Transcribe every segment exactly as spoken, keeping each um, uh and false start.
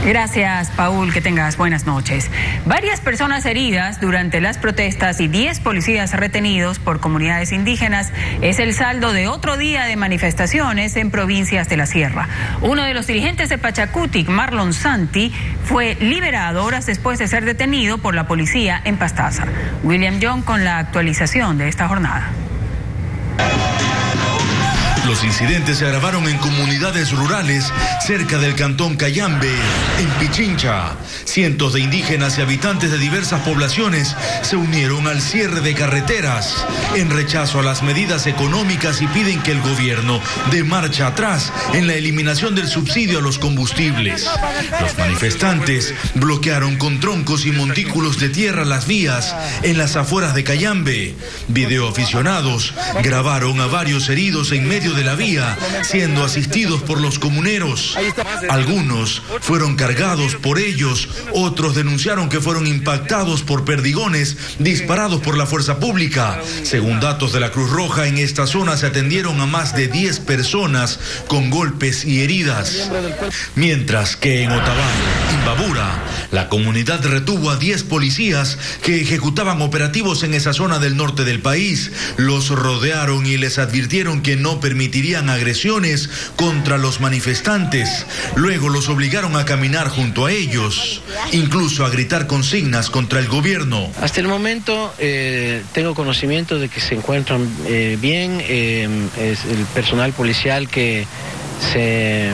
Gracias, Paul, que tengas buenas noches. Varias personas heridas durante las protestas y diez policías retenidos por comunidades indígenas es el saldo de otro día de manifestaciones en provincias de la Sierra. Uno de los dirigentes de Pachacutic, Marlon Santi, fue liberado horas después de ser detenido por la policía en Pastaza. William Young con la actualización de esta jornada. Los incidentes se agravaron en comunidades rurales cerca del cantón Cayambe, en Pichincha. Cientos de indígenas y habitantes de diversas poblaciones se unieron al cierre de carreteras en rechazo a las medidas económicas y piden que el gobierno dé marcha atrás en la eliminación del subsidio a los combustibles. Los manifestantes bloquearon con troncos y montículos de tierra las vías en las afueras de Cayambe. Videoaficionados grabaron a varios heridos en medio de de la vía, siendo asistidos por los comuneros. Algunos fueron cargados por ellos, otros denunciaron que fueron impactados por perdigones disparados por la fuerza pública. Según datos de la Cruz Roja, en esta zona se atendieron a más de diez personas con golpes y heridas. Mientras que en Otavalo, Imbabura, la comunidad retuvo a diez policías que ejecutaban operativos en esa zona del norte del país. Los rodearon y les advirtieron que no permitirían agresiones contra los manifestantes. Luego los obligaron a caminar junto a ellos, incluso a gritar consignas contra el gobierno. Hasta el momento eh, tengo conocimiento de que se encuentran eh, bien, eh, es el personal policial que se, eh,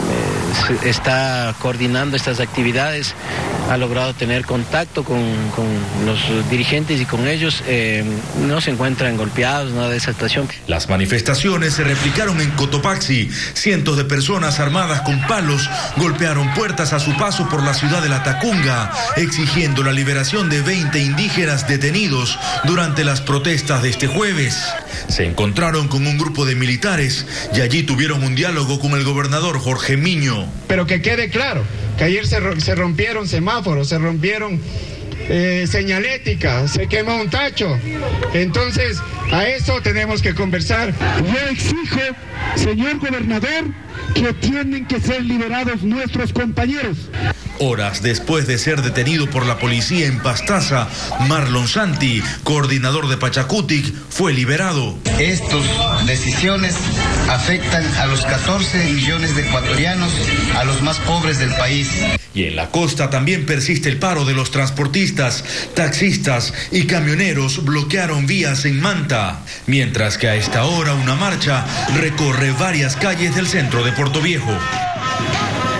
se está coordinando estas actividades ha logrado tener contacto con, con los dirigentes y con ellos eh, no se encuentran golpeados, nada de esa situación. Las manifestaciones se replicaron en Cotopaxi. Cientos de personas armadas con palos golpearon puertas a su paso por la ciudad de La Tacunga, exigiendo la liberación de veinte indígenas detenidos durante las protestas de este jueves. Se encontraron con un grupo de militares y allí tuvieron un diálogo con el gobernador Jorge Miño. Pero que quede claro que ayer se, se rompieron semáforos, se rompieron eh, señalética, se quemó un tacho. Entonces, a eso tenemos que conversar. Yo exijo, señor gobernador, que tienen que ser liberados nuestros compañeros. Horas después de ser detenido por la policía en Pastaza, Marlon Santi, coordinador de Pachacutic, fue liberado. Estas decisiones afectan a los catorce millones de ecuatorianos, a los más pobres del país. Y en la costa también persiste el paro de los transportistas, taxistas y camioneros bloquearon vías en Manta, mientras que a esta hora una marcha recorre varias calles del centro de Puerto Viejo.